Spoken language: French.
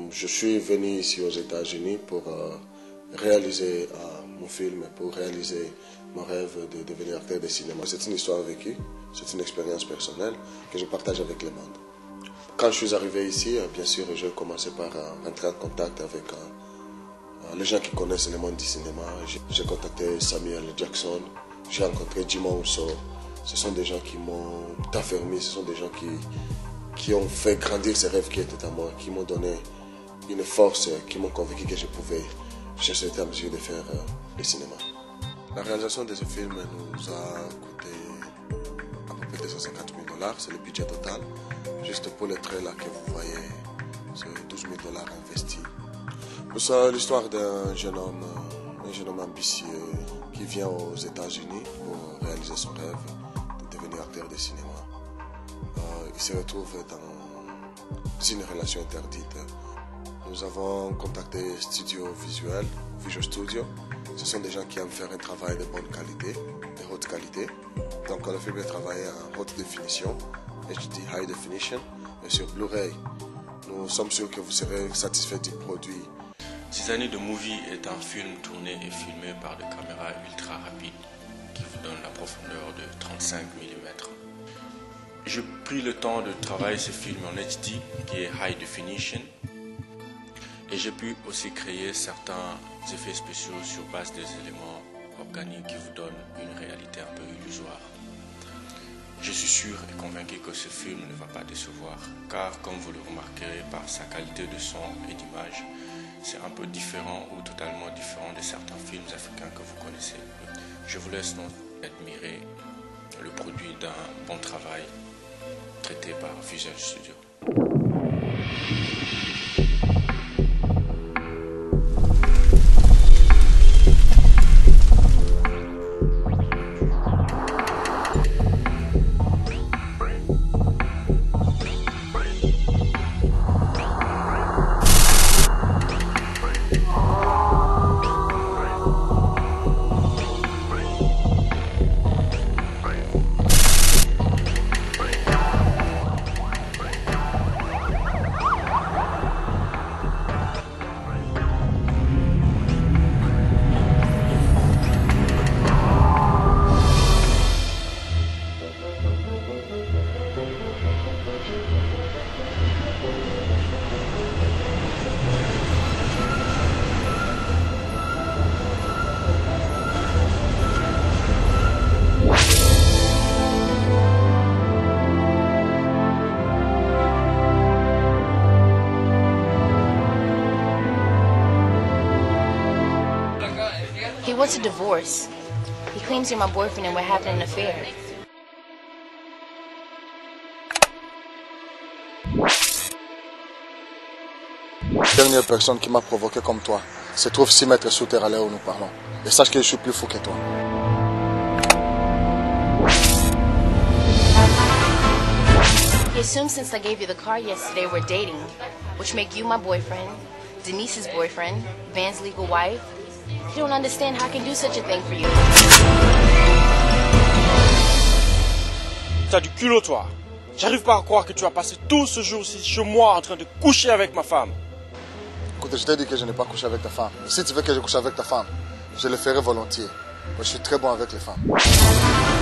Je suis venu ici aux États-Unis pour réaliser mon film, pour réaliser mon rêve de devenir acteur de cinéma. C'est une histoire vécue, c'est une expérience personnelle que je partage avec le monde. Quand je suis arrivé ici, bien sûr, j'ai commencé par entrer en contact avec les gens qui connaissent le monde du cinéma. J'ai contacté Samuel Jackson, j'ai rencontré Jimon Ousso. Ce sont des gens qui m'ont affermi, ce sont des gens qui ont fait grandir ces rêves qui étaient à moi, qui m'ont donné une force, qui m'ont convaincu que je étais en mesure de faire le cinéma. La réalisation de ce film nous a coûté à peu près 250 000 $, c'est le budget total. Juste pour le trait là que vous voyez, c'est 12 000 $ investis. C'est l'histoire d'un jeune homme ambitieux qui vient aux États-Unis pour réaliser son rêve de devenir acteur de cinéma. Il se retrouve dans une relation interdite. Nous avons contacté Studio Visual, Visual Studio. Ce sont des gens qui aiment faire un travail de bonne qualité, de haute qualité. Donc le film est travaillé en haute définition, HD High Definition, et sur Blu-ray. Nous sommes sûrs que vous serez satisfait du produit. Ces années de movie est un film tourné et filmé par des caméras ultra rapides qui vous donnent la profondeur de 35 mm. J'ai pris le temps de travailler ce film en HD qui est High Definition et j'ai pu aussi créer certains effets spéciaux sur base des éléments organiques qui vous donnent une réalité un peu illusoire. Je suis sûr et convaincu que ce film ne va pas décevoir car comme vous le remarquerez par sa qualité de son et d'image, c'est un peu différent ou totalement différent de certains films africains que vous connaissez. Je vous laisse donc admirer le produit d'un bon travail traité par Visual Studio. He wants a divorce. He claims you're my boyfriend and we're having an affair. La dernière personne qui m'a provoqué comme toi se trouve 6 mètres sous terre à l'heure où nous parlons. Et sache que je suis plus fou que toi. He assumes since I gave you the car yesterday we're dating, which make you my boyfriend, Denise's boyfriend, Van's legal wife. You don't understand how I can do such a thing for you. T'as du culot, toi. J'arrive pas à croire que tu as passé tout ce jour-ci chez moi en train de coucher avec ma femme. Écoute, je t'ai dit que je n'ai pas couché avec ta femme. Si tu veux que je couche avec ta femme, je le ferai volontiers. Moi, je suis très bon avec les femmes.